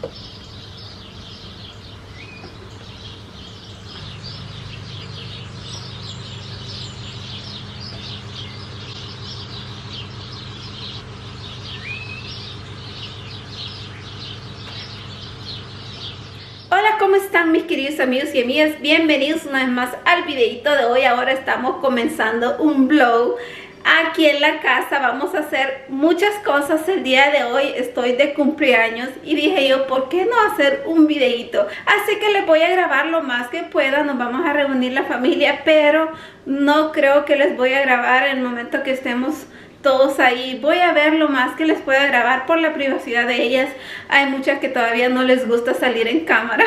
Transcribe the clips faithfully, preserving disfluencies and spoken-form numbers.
Hola, ¿cómo están mis queridos amigos y amigas? Bienvenidos una vez más al videito de hoy. Ahora estamos comenzando un vlog aquí en la casa. Vamos a hacer muchas cosas el día de hoy. Estoy de cumpleaños y dije yo, ¿por qué no hacer un videito? Así que les voy a grabar lo más que pueda. Nos vamos a reunir la familia, pero no creo que les voy a grabar en el momento que estemos todos ahí. Voy a ver lo más que les pueda grabar por la privacidad de ellas. Hay muchas que todavía no les gusta salir en cámara.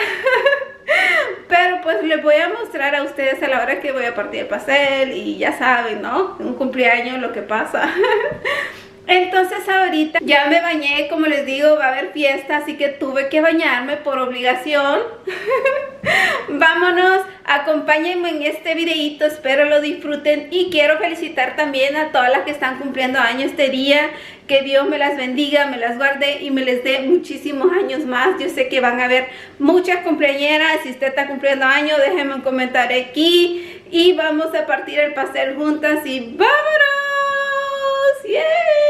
Pero pues les voy a mostrar a ustedes a la hora que voy a partir el pastel. Y ya saben, ¿no? Un cumpleaños lo que pasa. Entonces ahorita ya me bañé, como les digo, va a haber fiesta, así que tuve que bañarme por obligación. Vámonos, acompáñenme en este videito, espero lo disfruten y quiero felicitar también a todas las que están cumpliendo años este día. Que Dios me las bendiga, me las guarde y me les dé muchísimos años más. Yo sé que van a haber muchas cumpleañeras. Si usted está cumpliendo años, déjenme un comentario aquí y vamos a partir el pastel juntas y ¡vámonos! ¡Yeah!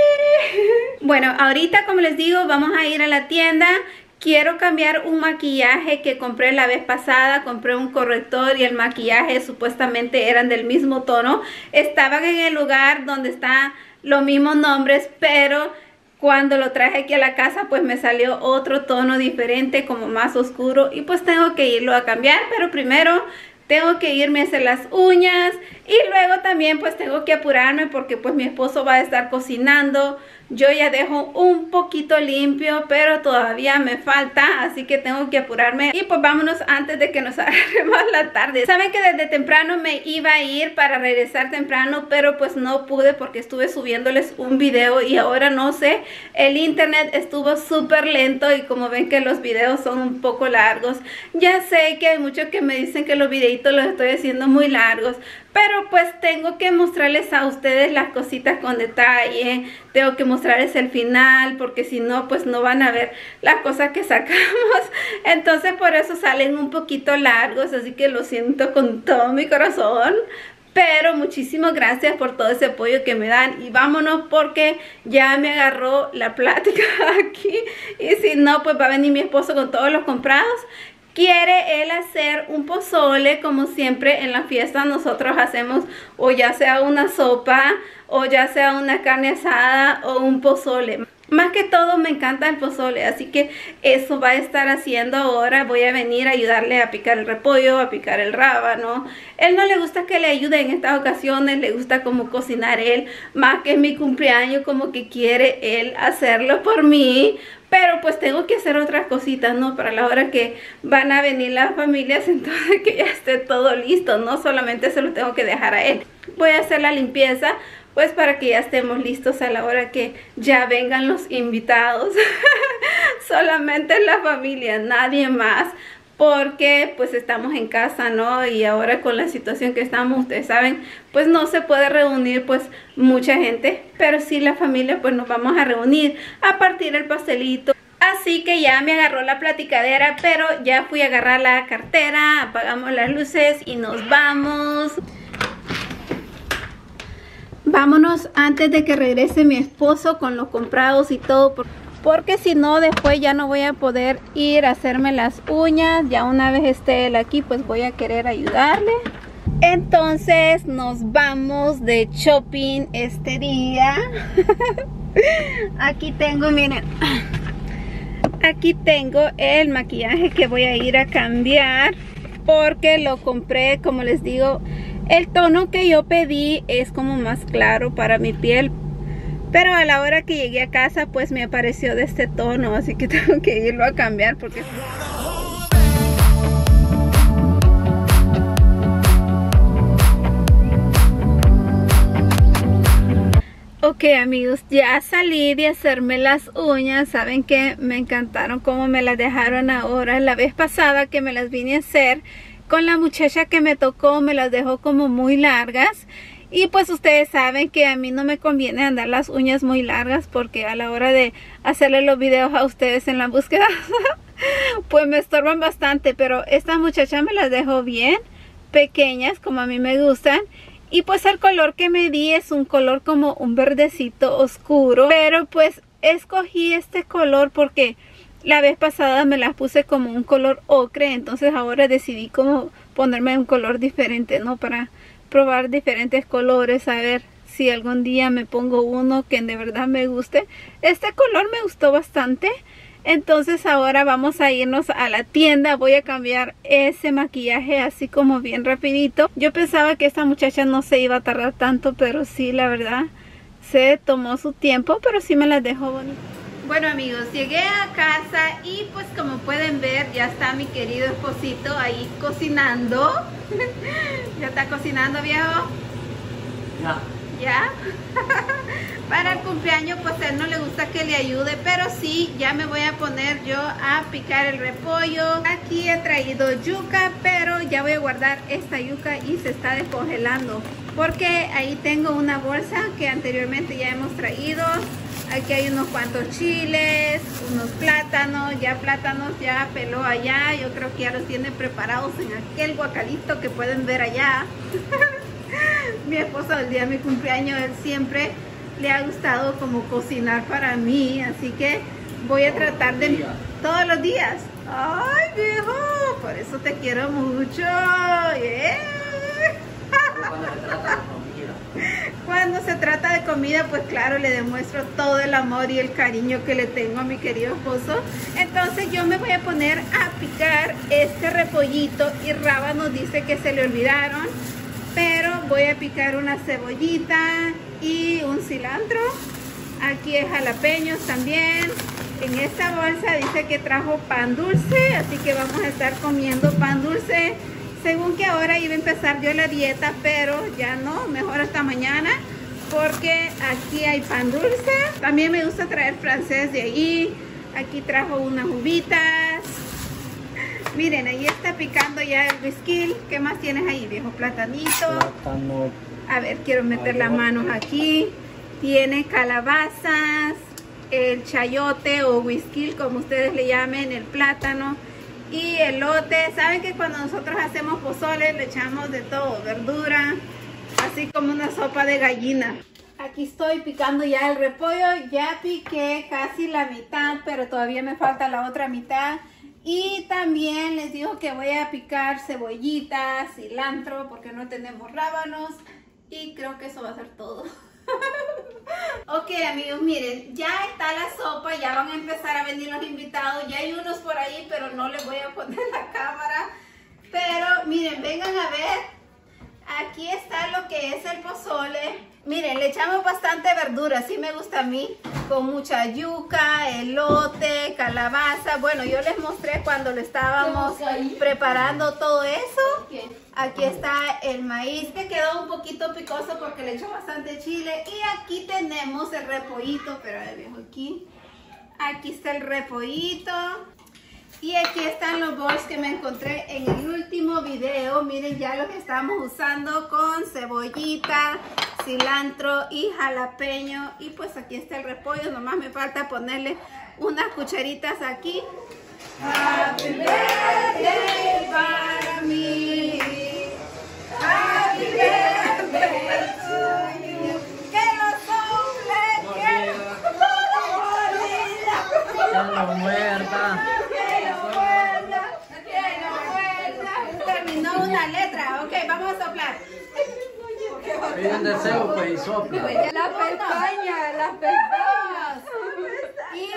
Bueno, ahorita como les digo, vamos a ir a la tienda. Quiero cambiar un maquillaje que compré la vez pasada. Compré un corrector y el maquillaje supuestamente eran del mismo tono. Estaban en el lugar donde están los mismos nombres, pero cuando lo traje aquí a la casa pues me salió otro tono diferente, como más oscuro, y pues tengo que irlo a cambiar. Pero primero tengo que irme a hacer las uñas y luego también pues tengo que apurarme porque pues mi esposo va a estar cocinando. Yo ya dejo un poquito limpio, pero todavía me falta, así que tengo que apurarme. Y pues vámonos antes de que nos agarremos la tarde. Saben que desde temprano me iba a ir para regresar temprano, pero pues no pude porque estuve subiéndoles un video y ahora no sé, el internet estuvo súper lento y como ven que los videos son un poco largos. Ya sé que hay muchos que me dicen que los videitos los estoy haciendo muy largos, pero pues tengo que mostrarles a ustedes las cositas con detalle. Tengo que mostrarles el final porque si no pues no van a ver las cosas que sacamos. Entonces por eso salen un poquito largos, así que lo siento con todo mi corazón. Pero muchísimas gracias por todo ese apoyo que me dan. Y vámonos porque ya me agarró la plática aquí. Y si no pues va a venir mi esposo con todos los comprados. Quiere él hacer un pozole, como siempre en la fiesta nosotros hacemos, o ya sea una sopa, o ya sea una carne asada, o un pozole. Más que todo me encanta el pozole, así que eso va a estar haciendo ahora. Voy a venir a ayudarle a picar el repollo, a picar el rábano. Él no le gusta que le ayude en estas ocasiones, le gusta como cocinar él. Más que es mi cumpleaños, como que quiere él hacerlo por mí. Pero pues tengo que hacer otras cositas, ¿no? Para la hora que van a venir las familias, entonces que ya esté todo listo. No solamente se lo tengo que dejar a él. Voy a hacer la limpieza, pues para que ya estemos listos a la hora que ya vengan los invitados. Solamente la familia, nadie más. Porque pues estamos en casa, ¿no? Y ahora con la situación que estamos, ustedes saben, pues no se puede reunir pues mucha gente. Pero sí la familia pues nos vamos a reunir a partir el pastelito. Así que ya me agarró la platicadera, pero ya fui a agarrar la cartera, apagamos las luces y nos vamos. Vámonos antes de que regrese mi esposo con los comprados y todo, porque si no después ya no voy a poder ir a hacerme las uñas. Ya una vez esté él aquí pues voy a querer ayudarle. Entonces nos vamos de shopping este día. Aquí tengo, miren, aquí tengo el maquillaje que voy a ir a cambiar porque lo compré, como les digo, el tono que yo pedí es como más claro para mi piel. Pero a la hora que llegué a casa pues me apareció de este tono, así que tengo que irlo a cambiar porque... Ok amigos, ya salí de hacerme las uñas. Saben que me encantaron cómo me las dejaron ahora. La vez pasada que me las vine a hacer con la muchacha que me tocó me las dejó como muy largas. Y pues ustedes saben que a mí no me conviene andar las uñas muy largas porque a la hora de hacerle los videos a ustedes en la búsqueda Pues me estorban bastante, pero esta muchacha me las dejó bien pequeñas, como a mí me gustan. Y pues el color que me di es un color como un verdecito oscuro, pero pues escogí este color porque la vez pasada me las puse como un color ocre, entonces ahora decidí como ponerme un color diferente, ¿no? Para probar diferentes colores, a ver si algún día me pongo uno que de verdad me guste. Este color me gustó bastante. Entonces ahora vamos a irnos a la tienda. Voy a cambiar ese maquillaje así como bien rapidito. Yo pensaba que esta muchacha no se iba a tardar tanto, pero sí, la verdad se tomó su tiempo, pero sí me las dejó bonito. Bueno amigos, llegué a casa y pues como pueden ver ya está mi querido esposito ahí cocinando. ¿Ya está cocinando, viejo? Ya. ¿Ya? Para el cumpleaños pues a él no le gusta que le ayude, pero sí, ya me voy a poner yo a picar el repollo. Aquí he traído yuca, pero ya voy a guardar esta yuca y se está descongelando, porque ahí tengo una bolsa que anteriormente ya hemos traído. Aquí hay unos cuantos chiles, unos plátanos, ya plátanos ya peló allá, yo creo que ya los tiene preparados en aquel guacalito que pueden ver allá. Mi esposo el día de mi cumpleaños, él siempre le ha gustado como cocinar para mí, así que voy a tratar de todos los días. Ay viejo, por eso te quiero mucho. Yeah. Cuando se trata de comida, pues claro, le demuestro todo el amor y el cariño que le tengo a mi querido esposo. Entonces yo me voy a poner a picar este repollito y Raba nos dice que se le olvidaron, pero voy a picar una cebollita y un cilantro. Aquí hay jalapeños también. En esta bolsa dice que trajo pan dulce, así que vamos a estar comiendo pan dulce. Según que ahora iba a empezar yo la dieta, pero ya no, mejor hasta mañana, porque aquí hay pan dulce. También me gusta traer francés de ahí. Aquí trajo unas uvitas. Miren, ahí está picando ya el whisky. ¿Qué más tienes ahí, viejo? Platanito. Plátano. A ver, quiero meter las manos aquí. Tiene calabazas, el chayote o whisky, como ustedes le llamen, el plátano y elote. Saben que cuando nosotros hacemos pozole le echamos de todo, verdura, así como una sopa de gallina. Aquí estoy picando ya el repollo. Ya piqué casi la mitad, pero todavía me falta la otra mitad. Y también les digo que voy a picar cebollitas, cilantro, porque no tenemos rábanos. Y creo que eso va a ser todo. Ok amigos, miren, ya está la sopa, ya van a empezar a venir los invitados. Ya hay unos por ahí, pero no les voy a poner la cámara. Pero miren, vengan a ver. Aquí está lo que es el pozole. Miren, le echamos bastante verdura, así me gusta a mí. Con mucha yuca, elote, calabaza. Bueno, yo les mostré cuando lo estábamos preparando todo eso. Aquí está el maíz, que quedó un poquito picoso porque le echó bastante chile. Y aquí tenemos el repollito, pero ahí viejo aquí. Aquí está el repollito. Y aquí están los bowls que me encontré en el último video. Miren ya los que estamos usando con cebollita, cilantro y jalapeño. Y pues aquí está el repollo. Nomás me falta ponerle unas cucharitas aquí. Happy birthday para mí. Happy birthday to you. Que lo sople, que lo muerta. Terminó una letra. Ok, vamos a soplar. Pide un deseo, pues, y sopla. Las pestañas, las pestañas. Y...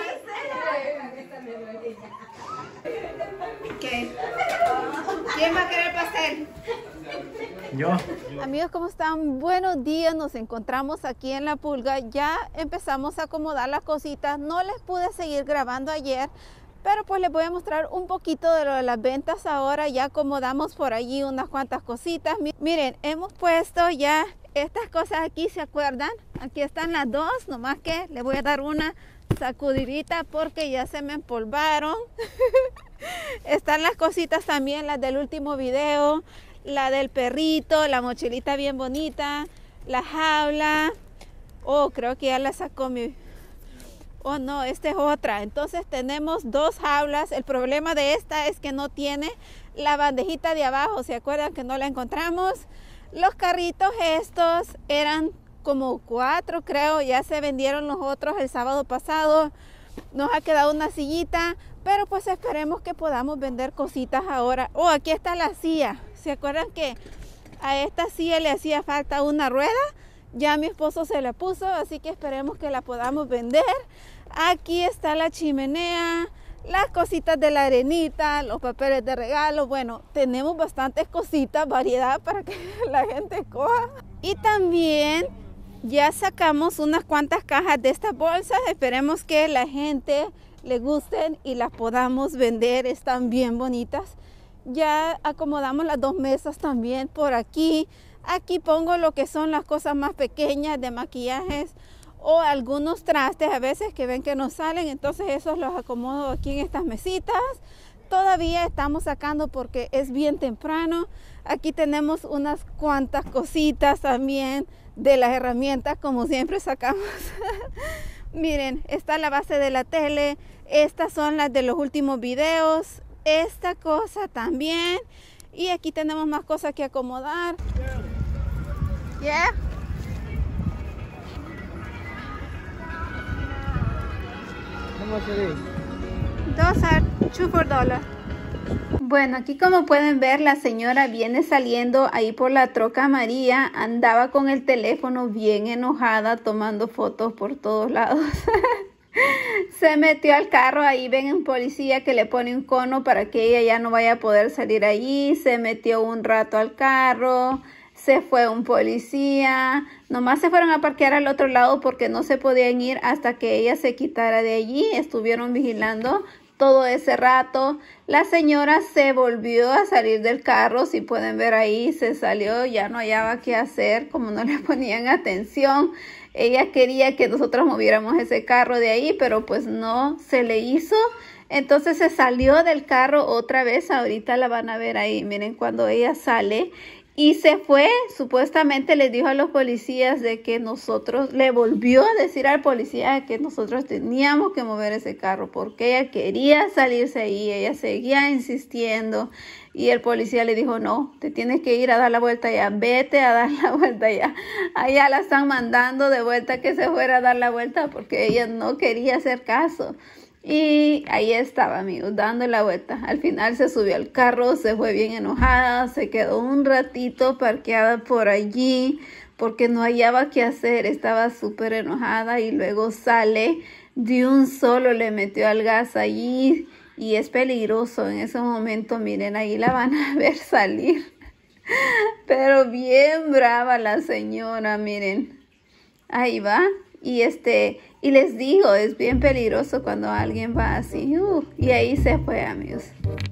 ¿Qué? ¿Quién va a querer pastel? Yo. Amigos, ¿cómo están? Buenos días, nos encontramos aquí en La Pulga. Ya empezamos a acomodar las cositas. No les pude seguir grabando ayer, pero pues les voy a mostrar un poquito de lo de las ventas ahora. Ya acomodamos por allí unas cuantas cositas. Miren, hemos puesto ya estas cosas aquí, ¿se acuerdan? Aquí están las dos, nomás que le voy a dar una sacudidita porque ya se me empolvaron. Están las cositas también, las del último video, la del perrito, la mochilita bien bonita, la jaula. Oh, creo que ya la sacó mi... Oh no, esta es otra. Entonces tenemos dos jaulas. El problema de esta es que no tiene la bandejita de abajo. ¿Se acuerdan que no la encontramos? Los carritos estos eran como cuatro, creo. Ya se vendieron los otros el sábado pasado. Nos ha quedado una sillita, pero pues esperemos que podamos vender cositas ahora. Oh, aquí está la silla. ¿Se acuerdan que a esta silla le hacía falta una rueda? Ya mi esposo se la puso, así que esperemos que la podamos vender. Aquí está la chimenea, las cositas de la arenita, los papeles de regalo. Bueno, tenemos bastantes cositas, variedad para que la gente coja. Y también ya sacamos unas cuantas cajas de estas bolsas. Esperemos que la gente le gusten y las podamos vender. Están bien bonitas. Ya acomodamos las dos mesas también por aquí. Aquí pongo lo que son las cosas más pequeñas de maquillajes o algunos trastes a veces que ven que no salen, entonces esos los acomodo aquí en estas mesitas. Todavía estamos sacando porque es bien temprano. Aquí tenemos unas cuantas cositas también de las herramientas, como siempre sacamos. Miren, está la base de la tele, estas son las de los últimos videos, esta cosa también, y aquí tenemos más cosas que acomodar. Yeah. How much it is? Dos are two for dollar. Bueno, aquí como pueden ver, la señora viene saliendo ahí por la troca amarilla. Andaba con el teléfono bien enojada, tomando fotos por todos lados. Se metió al carro, ahí ven un policía que le pone un cono para que ella ya no vaya a poder salir allí. Se metió un rato al carro. Se fue un policía, nomás se fueron a parquear al otro lado porque no se podían ir hasta que ella se quitara de allí. Estuvieron vigilando todo ese rato. La señora se volvió a salir del carro, si pueden ver ahí, se salió, ya no hallaba qué hacer, como no le ponían atención. Ella quería que nosotros moviéramos ese carro de ahí, pero pues no se le hizo. Entonces se salió del carro otra vez, ahorita la van a ver ahí, miren cuando ella sale. Y se fue, supuestamente le dijo a los policías de que nosotros, le volvió a decir al policía que nosotros teníamos que mover ese carro porque ella quería salirse ahí, ella seguía insistiendo y el policía le dijo no, te tienes que ir a dar la vuelta ya, vete a dar la vuelta ya. Allá la están mandando de vuelta que se fuera a dar la vuelta porque ella no quería hacer caso. Y ahí estaba, amigos, dando la vuelta. Al final se subió al carro, se fue bien enojada, se quedó un ratito parqueada por allí porque no hallaba qué hacer, estaba súper enojada y luego sale, de un solo le metió al gas allí y es peligroso en ese momento. Miren, ahí la van a ver salir, pero bien brava la señora, miren, ahí va. Y este, y les digo, es bien peligroso cuando alguien va así. Uh, y ahí se fue, amigos.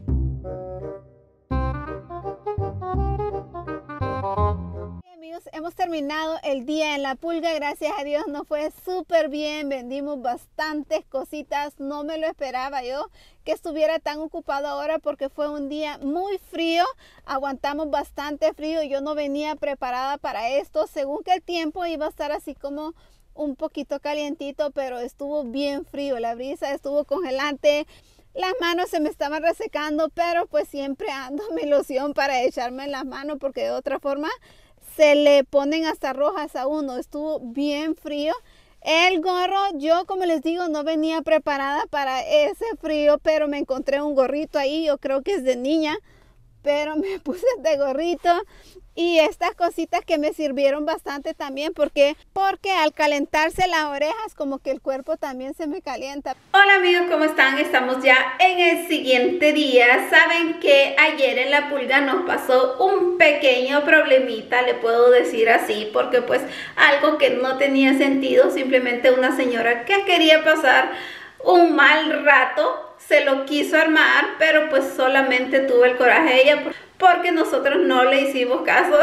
Amigos, hemos terminado el día en la pulga. Gracias a Dios nos fue súper bien. Vendimos bastantes cositas. No me lo esperaba yo que estuviera tan ocupado ahora porque fue un día muy frío. Aguantamos bastante frío. Yo no venía preparada para esto. Según que el tiempo iba a estar así como un poquito calientito, pero estuvo bien frío, la brisa estuvo congelante, las manos se me estaban resecando, pero pues siempre ando mi loción para echarme en las manos porque de otra forma se le ponen hasta rojas a uno. Estuvo bien frío. El gorro, yo como les digo, no venía preparada para ese frío, pero me encontré un gorrito ahí, yo creo que es de niña, pero me puse este gorrito y estas cositas que me sirvieron bastante también porque, porque al calentarse las orejas como que el cuerpo también se me calienta. Hola amigos, ¿cómo están? Estamos ya en el siguiente día. Saben que ayer en la pulga nos pasó un pequeño problemita, le puedo decir así, porque pues algo que no tenía sentido, simplemente una señora que quería pasar un mal rato se lo quiso armar, pero pues solamente tuvo el coraje de ella porque nosotros no le hicimos caso.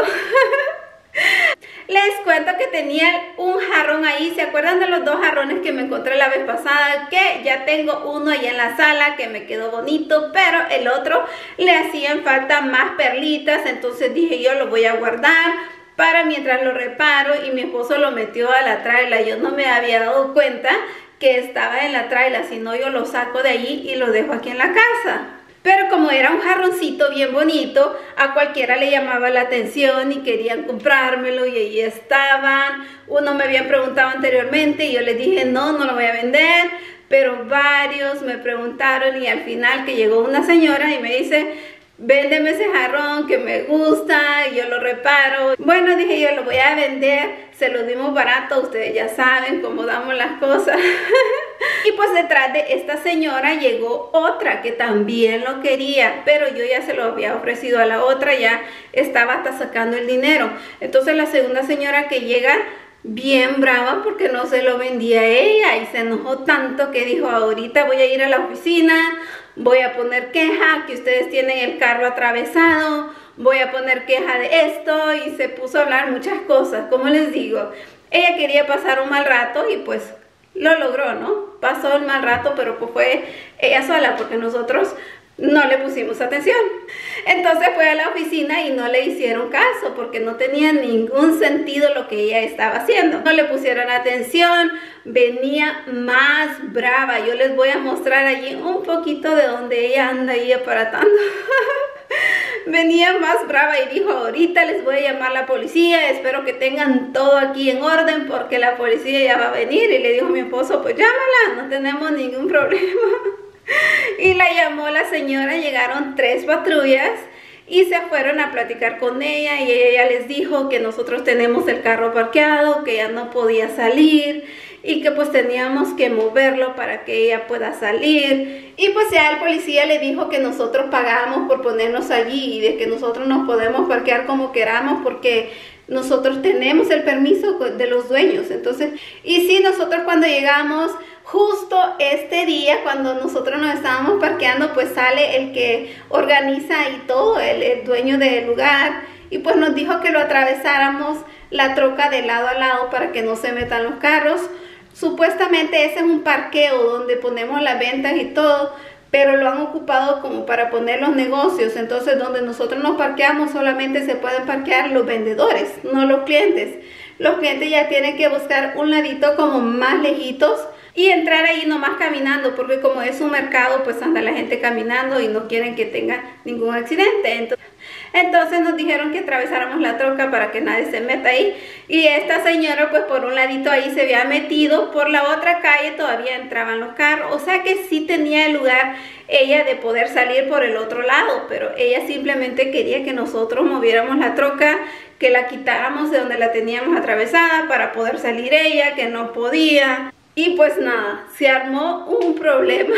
Les cuento que tenía un jarrón ahí. ¿Se acuerdan de los dos jarrones que me encontré la vez pasada? Que ya tengo uno ahí en la sala que me quedó bonito, pero el otro le hacían falta más perlitas. Entonces dije yo lo voy a guardar para mientras lo reparo, y mi esposo lo metió a la traila. Yo no me había dado cuenta que estaba en la traila, si no yo lo saco de allí y lo dejo aquí en la casa. Pero como era un jarroncito bien bonito, a cualquiera le llamaba la atención y querían comprármelo y ahí estaban. Uno me habían preguntado anteriormente y yo les dije no, no lo voy a vender, pero varios me preguntaron y al final que llegó una señora y me dice, véndeme ese jarrón que me gusta y yo lo reparo. Bueno, dije yo, lo voy a vender, se lo dimos barato, ustedes ya saben cómo damos las cosas. Y pues detrás de esta señora llegó otra que también lo quería, pero yo ya se lo había ofrecido a la otra, ya estaba hasta sacando el dinero. Entonces la segunda señora que llega bien brava porque no se lo vendía a ella y se enojó tanto que dijo, ahorita voy a ir a la oficina, voy a poner queja que ustedes tienen el carro atravesado, voy a poner queja de esto, y se puso a hablar muchas cosas. Como les digo, ella quería pasar un mal rato y pues lo logró, ¿no? Pasó el mal rato, pero pues fue ella sola porque nosotros no le pusimos atención. Entonces fue a la oficina y no le hicieron caso porque no tenía ningún sentido lo que ella estaba haciendo. No le pusieron atención, venía más brava. Yo les voy a mostrar allí un poquito de donde ella anda ahí aparatando. Venía más brava y dijo, ahorita les voy a llamar a la policía, espero que tengan todo aquí en orden porque la policía ya va a venir. Y le dijo a mi esposo, pues llámala, no tenemos ningún problema. Y la llamó la señora, llegaron tres patrullas y se fueron a platicar con ella y ella les dijo que nosotros tenemos el carro parqueado, que ella no podía salir y que pues teníamos que moverlo para que ella pueda salir. Y pues ya el policía le dijo que nosotros pagamos por ponernos allí y de que nosotros nos podemos parquear como queramos porque nosotros tenemos el permiso de los dueños. Entonces, y sí, nosotros cuando llegamos, justo este día, cuando nosotros nos estábamos parqueando, pues sale el que organiza y todo, el, el dueño del lugar, y pues nos dijo que lo atravesáramos la troca de lado a lado para que no se metan los carros. Supuestamente ese es un parqueo donde ponemos las ventas y todo, pero lo han ocupado como para poner los negocios. Entonces donde nosotros nos parqueamos solamente se pueden parquear los vendedores, no los clientes. Los clientes ya tienen que buscar un ladito como más lejitos y entrar ahí nomás caminando, porque como es un mercado, pues anda la gente caminando y no quieren que tenga ningún accidente. Entonces, entonces nos dijeron que atravesáramos la troca para que nadie se meta ahí. Y esta señora pues por un ladito ahí se había metido, por la otra calle todavía entraban los carros. O sea que sí tenía el lugar ella de poder salir por el otro lado, pero ella simplemente quería que nosotros moviéramos la troca, que la quitáramos de donde la teníamos atravesada para poder salir ella, que no podía. Y pues nada, se armó un problema.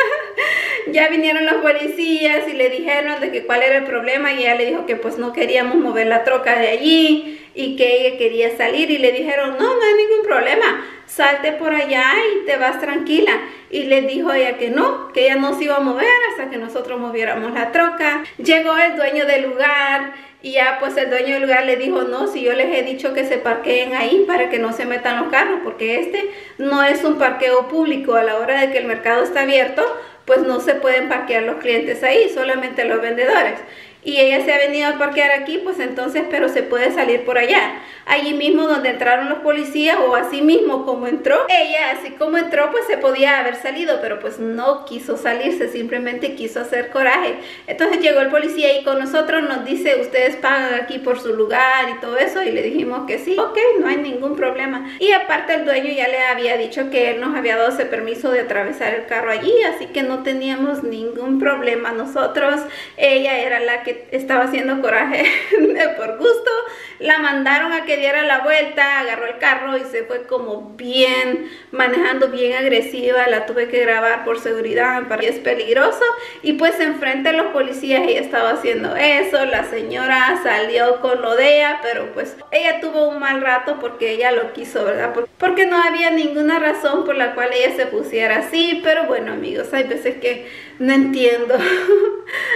Ya vinieron los policías y le dijeron de que cuál era el problema y ella le dijo que pues no queríamos mover la troca de allí y que ella quería salir y le dijeron, no, no hay ningún problema, salte por allá y te vas tranquila. Y le dijo ella que no, que ella no se iba a mover hasta que nosotros moviéramos la troca. Llegó el dueño del lugar y ya pues el dueño del lugar le dijo, no, si yo les he dicho que se parqueen ahí para que no se metan los carros, porque este no es un parqueo público. A la hora de que el mercado está abierto, pues no se pueden parquear los clientes ahí, solamente los vendedores. Y ella se ha venido a parquear aquí, pues entonces, pero se puede salir por allá. Allí mismo donde entraron los policías, o así mismo como entró, ella así como entró, pues se podía haber salido, pero pues no quiso salirse, simplemente quiso hacer coraje. Entonces llegó el policía y con nosotros nos dice, ustedes pagan aquí por su lugar y todo eso, y le dijimos que sí, ok, no hay ningún problema. Y aparte el dueño ya le había dicho que él nos había dado ese permiso de atravesar el carro allí, así que no teníamos ningún problema nosotros. Ella era la que estaba haciendo coraje por gusto. La mandaron a que diera la vuelta, agarró el carro y se fue como bien, manejando bien agresiva. La tuve que grabar por seguridad, porque es peligroso. Y pues enfrente de los policías ella estaba haciendo eso. La señora salió con lo de ella, pero pues ella tuvo un mal rato porque ella lo quiso, ¿verdad? Porque no había ninguna razón por la cual ella se pusiera así. Pero bueno, amigos, hay veces que no entiendo.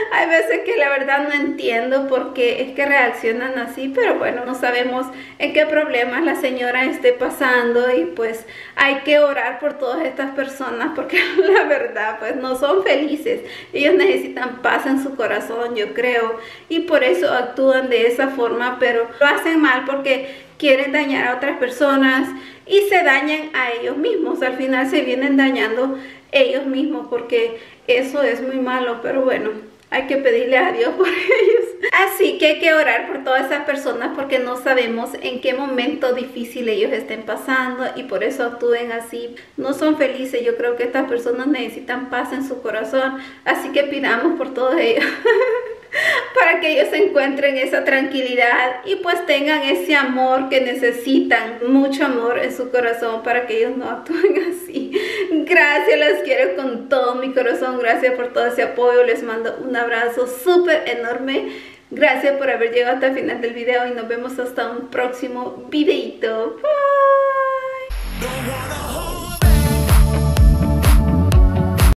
Hay veces que la verdad no entiendo por qué es que reaccionan así, pero bueno, no sabemos en qué problemas la señora esté pasando y pues hay que orar por todas estas personas porque la verdad pues no son felices. Ellos necesitan paz en su corazón, yo creo, y por eso actúan de esa forma, pero lo hacen mal porque quieren dañar a otras personas y se dañan a ellos mismos. Al final se vienen dañando ellos mismos porque eso es muy malo, pero bueno, hay que pedirle a Dios por ellos. Así que hay que orar por todas esas personas porque no sabemos en qué momento difícil ellos estén pasando y por eso actúen así. No son felices. Yo creo que estas personas necesitan paz en su corazón, así que pidamos por todos ellos. Para que ellos encuentren esa tranquilidad y pues tengan ese amor que necesitan, mucho amor en su corazón para que ellos no actúen así. Gracias, las quiero con todo mi corazón, gracias por todo ese apoyo, les mando un abrazo súper enorme. Gracias por haber llegado hasta el final del video y nos vemos hasta un próximo videito. Bye.